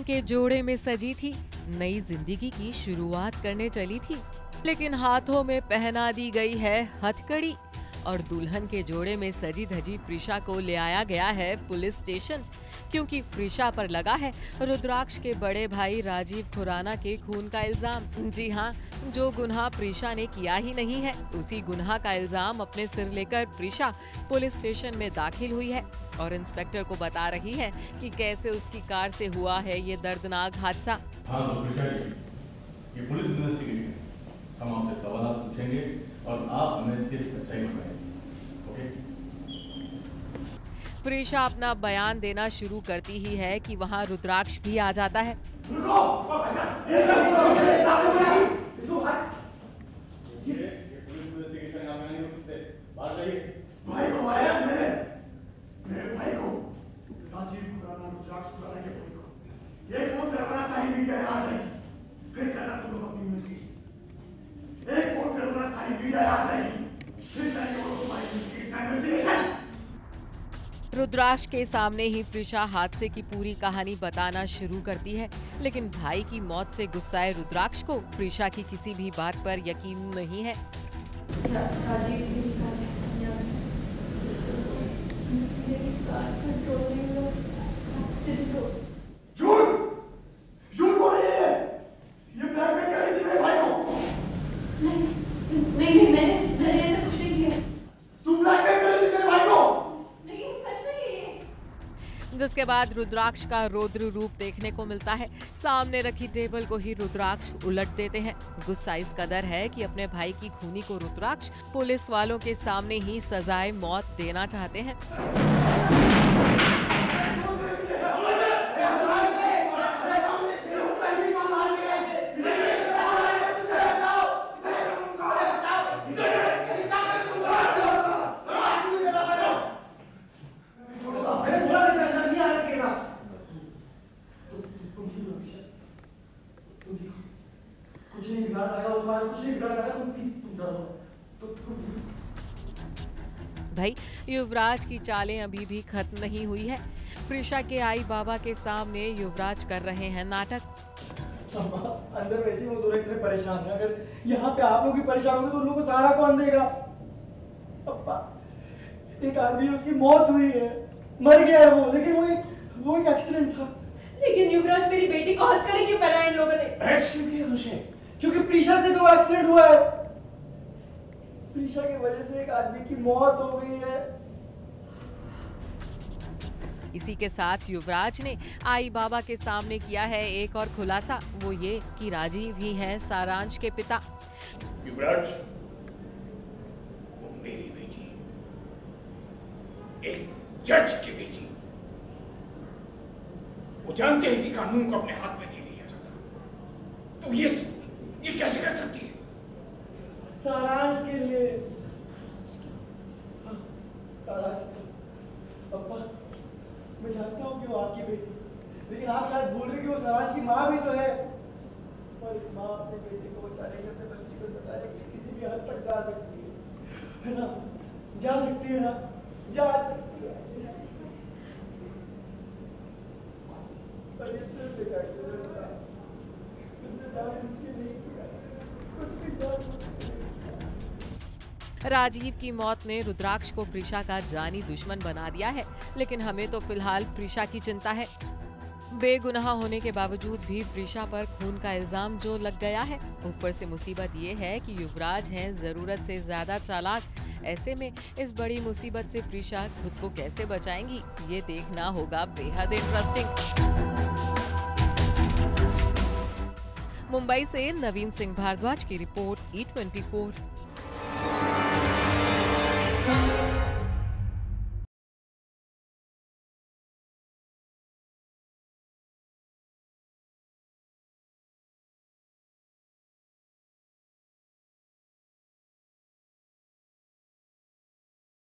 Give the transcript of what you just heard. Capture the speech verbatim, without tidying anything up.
के जोड़े में सजी थी, नई जिंदगी की शुरुआत करने चली थी, लेकिन हाथों में पहना दी गई है हथकड़ी और दुल्हन के जोड़े में सजी धजी प्रिशा को ले आया गया है पुलिस स्टेशन, क्योंकि प्रिशा पर लगा है रुद्राक्ष के बड़े भाई राजीव खुराना के खून का इल्जाम। जी हाँ, जो गुनाह प्रिशा ने किया ही नहीं है, उसी गुनाह का इल्जाम अपने सिर लेकर प्रिशा पुलिस स्टेशन में दाखिल हुई है और इंस्पेक्टर को बता रही है कि कैसे उसकी कार से हुआ है ये दर्दनाक हादसा। हाँ तो प्रिशा जी, ये पुलिस इन्वेस्टिगेशन है। हम आपसे सवाल पूछेंगे और आप हमें सिर्फ सच्चाई बताएंगे। प्रिशा अपना बयान देना शुरू करती ही है कि वहाँ रुद्राक्ष भी आ जाता है। भाई को मारा मैंने, मेरे भाई को, राजीव खुराना, रुद्राक्ष खुराना के भाई को। ये फोन करवाना सारी मीडिया आ जाएगी, फिर करना तुम लोग अपनी इन्वेस्टिगेशन। एक फोन करवाना सारी मीडिया आ जाएगी, फिर करेंगे वो तुम्हारी इन्वेस्टिगेशन। रुद्राक्ष के सामने ही प्रिशा हादसे की पूरी कहानी बताना शुरू करती है, लेकिन भाई की मौत से गुस्साए रुद्राक्ष को प्रिशा की किसी भी बात पर यकीन नहीं है। झूठ झूठ बोल रही है, ये ब्लैकमेल कर रही थी मेरे भाई को। नहीं नहीं, मैंने मैंने ऐसा कुछ नहीं किया। तुम ब्लैकमेल कर रही थी मेरे भाई को। जिसके बाद रुद्राक्ष का रौद्र रूप देखने को मिलता है। सामने रखी टेबल को ही रुद्राक्ष उलट देते हैं। गुस्सा इस कदर है कि अपने भाई की खूनी को रुद्राक्ष पुलिस वालों के सामने ही सजाए मौत देना चाहते हैं। भाई युवराज की चालें अभी भी खत्म नहीं हुई है। प्रिशा के आई बाबा के सामने युवराज कर रहे हैं नाटक। अंदर वैसे ही वो दोनों इतने परेशान हैं, अगर यहाँ पे आप लोग भी परेशान होंगे तो उन लोगों को सहारा कौन देगा? अब्बा, एक आदमी उसकी मौत हुई है, मर गया है वो, लेकिन वो एक वो एक एक्सीडेंट था। लेकिन युवराज, मेरी बेटी को हथकड़ी क्यों पहनाया इन लोगों ने? क्यों किया उसे? क्योंकि प्रिशा से तो एक्सीडेंट हुआ है। प्रिशा की वजह से एक आदमी की मौत हो गई है। इसी के साथ युवराज ने आई बाबा के सामने किया है एक और खुलासा, वो ये कि राजीव ही हैं सारांश के पिता। युवराज, वो मेरी बेटी, एक जज की बेटी, वो जानते हैं कि कानून को अपने हाथ में नहीं लिया जाता, तो ये ये कैसे कर सकती है? सारांश के लिए। सारांश, अब्बा, मैं जानता हूँ कि वो आपकी बेटी, लेकिन आप शायद भूल रहे कि वो सारांश की माँ भी तो है। और एक माँ अपने बेटे को बचाने के लिए, अपने बच्चे को बचाने के लिए किसी भी हद तक जा सकती है, है ना? जा सकती है ना? जा सकती है। पर इस तरह से कैसे होता? उसने जानबूझ के नहीं किया, उसकी जानबूझ के। राजीव की मौत ने रुद्राक्ष को प्रिशा का जानी दुश्मन बना दिया है, लेकिन हमें तो फिलहाल प्रिशा की चिंता है। बेगुनाह होने के बावजूद भी प्रिशा पर खून का इल्जाम जो लग गया है। ऊपर से मुसीबत ये है कि युवराज हैं जरूरत से ज्यादा चालाक। ऐसे में इस बड़ी मुसीबत से प्रिशा खुद को कैसे बचाएंगी, ये देखना होगा बेहद इंटरेस्टिंग। मुंबई से नवीन सिंह भारद्वाज की रिपोर्ट ई ट्वेंटी फोर।